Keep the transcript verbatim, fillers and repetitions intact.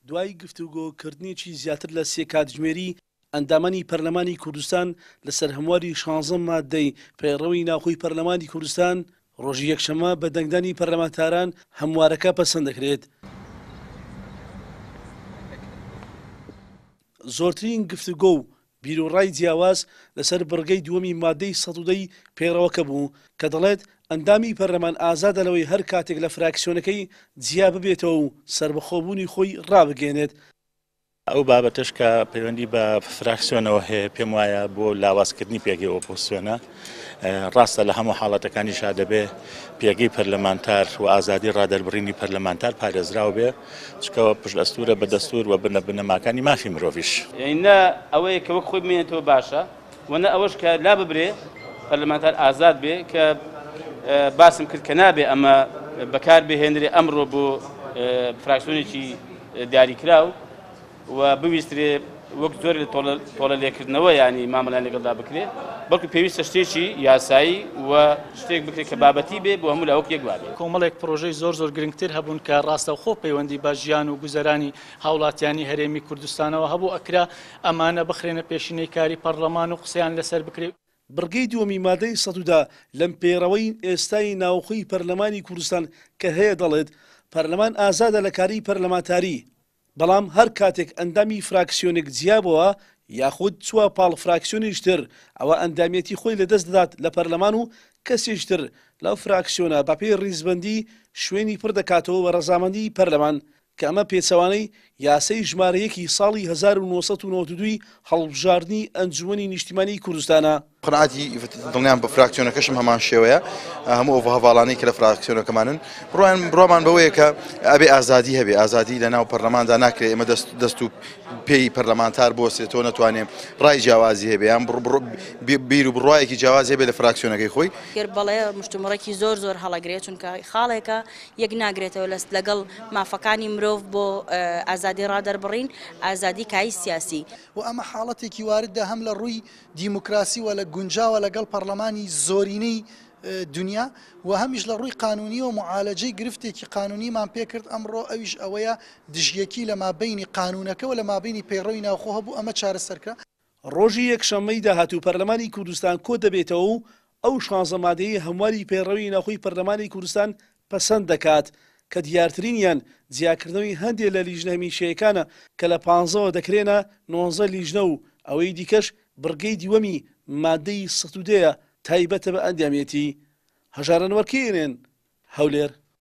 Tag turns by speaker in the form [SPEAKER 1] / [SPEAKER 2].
[SPEAKER 1] دوای گفتوگۆکردنێکی زیاتر لە سێ کاتژمێری ئەندامانی پەرلەمانی کوردستان لەسەر هەمواری شانزەم مادەی پەیڕەوی ناوخۆی پەرلەمانی کوردستان ڕۆژی یەکشەمە بە دەنگدانی پەرلەمانتاران هەموارەکە پەسەند دەکرێت. زۆرترین گفتوگۆ و بیرۆڕای جیاواز لەسەر بڕگەی دووەمی مادەی سەد و دەی پەیڕەوەکە بوو کە دەڵێت ئەندامی پەرلەمان ئازادە لەوەی هەر کاتێک لە فراکسیۆنەکەی جیا ببێتەوە و سربەخۆبوونی خۆی ڕابگەێنێت.
[SPEAKER 2] ئەو بابەتش کە پەیوەندی بە فراکسیۆنەوە هەیە پێم وایە بۆ لاوازکردنی پێگەی ئۆپۆزیسیۆنە ڕاستە لە هەموو حاڵەتەکانیشا دەبێ پێگەی پەرلەمانتار و ئازادی ڕادەربڕینی پەرلەمانتار پارێزراو بێ چکەوە پشت ئەستورە بە دەستور و بنە بنەماکانی مافی مرۆڤیش.
[SPEAKER 3] یعنی ئەوەیە کە وەک خۆی بمێنێتەوە باشە وەنە ئەوەش کە لا ببرێ پەرلەمانتار ئازاد بێ کە باسم کرد کە نابێ ئەمە بەکار بهێنرێ ئەمڕۆ بۆ فراکسیۆنێکی دیاریکراو و بویسترێ وەک زۆر لە تۆڵە لێکردنەوە ینی مامەلان لەگەڵدا بکرێ بەڵکو پێویستە شتێکی یاسایی و شتێک بکرێت کە بابەتی بێ بۆ هەموو لاوەک یەک وابێ.
[SPEAKER 4] کۆمەڵێک پرۆژەی زۆر زۆر گرنگتر هەبوون کە ڕاستەوخۆ پەیوەندی بە ژیان و گوزەرانی هاوڵاتیانی هەرێمی کوردستانەوە هەبوو ئەکرا ئەمانە بخرێنە پێشینەی کاری پەرلەمان و قسەیان لەسەر بکرێت.
[SPEAKER 1] بڕگەی دووەمی مادەی سەد و دا لەم پێڕەوەی ئێستای ناوخۆی پەرلەمانی کوردستان کە هەیە دەڵێت پەرلەمان ئازادە لە کاری پەرلەمانتاری بەڵام هەر کاتێک ئەندامی فراکسیۆنێک جیابەوە یاخود چووە پاڵ فراکسیۆنیشتر ئەوە ئەندامەتی خۆی لەدەست دەدات لە پەرلەمان و کەسێشتر لەو فراکسیۆنە بەپێی ڕیزبەندی شوێنی پڕ دەکاتەوە بە ڕەزامەندی پەرلەمان کە ئەمە پێچەوانەی یاسەی ژمارەیەکی ساڵی هەزار و نۆسەد و نۆڤدە دوو هەڵبژاردننی ئەنجومەنی نیشتیمانی کوردستانە.
[SPEAKER 5] قناعتی دڵنیان بە فراکسیۆنەکەشم هەمان شێوەیە هەموو ئەو هەواڵانەی کە لە فراکسیۆنەکەمانن بڕۆیان بڕۆمان بەوەیە کە ئەبێ ئازادی هەبێ ئازادی لە ناو پەرلەماندا ناکرێت ئێمە دەست و پێی پەرلەمانتار بۆسێتەوە نەتوانێ ڕای جیاوازی هەبێ یان بیر و بڕواایەکی جیاوازی هەبێ لە فراکسیۆنەکەی خۆی.
[SPEAKER 6] بەڵێ مشتومڕێکی زۆر زۆر هەڵەگرێت چونکە خاڵێکە یەک ناگرێتەوە لەست لەگەڵ مافەکانی مرۆڤ بۆ ئازادی ڕادەربڕین ئازادی کای سیاسی
[SPEAKER 7] و ئەمە حاڵەتێکی واردە هەم لە ڕووی دیموکراسی و لە گونجاوە لەگەڵ پەرلەمانی زۆرینەی دنیا و هەمیش لە ڕووی قانونی و معالەجەی گرفتێکی قانونیمان پێکرد ئەمڕۆ ئەویش ئەوەیە دژیەکی لە مابینی قانونەکە و لە مابینی پەیڕەوی ناوخۆ هەبوو ئەمە چارەسەرکرا.
[SPEAKER 1] ڕۆژی یەکشەممەی داهاتوو پەرلەمانی کوردستان کۆ دەبێتەوە و ئەو شانزە مادەی هەمواری پەیڕەوی ناوخۆی پەرلەمانی کوردستان پەسەند دەکات کە دیارترینیان جیاکردنەوەی هەندێک لە لیژنە هەمیشەیەکانە کە لە پانزەوە دەکرێنە نۆزدە لیژنە و ئەوەی دیکەش بڕگەی دیوەمی مادەی سەد و دەیە تایبەتە بە ئەندامەتی. هەژارەنوەرکێنێن هەولێر.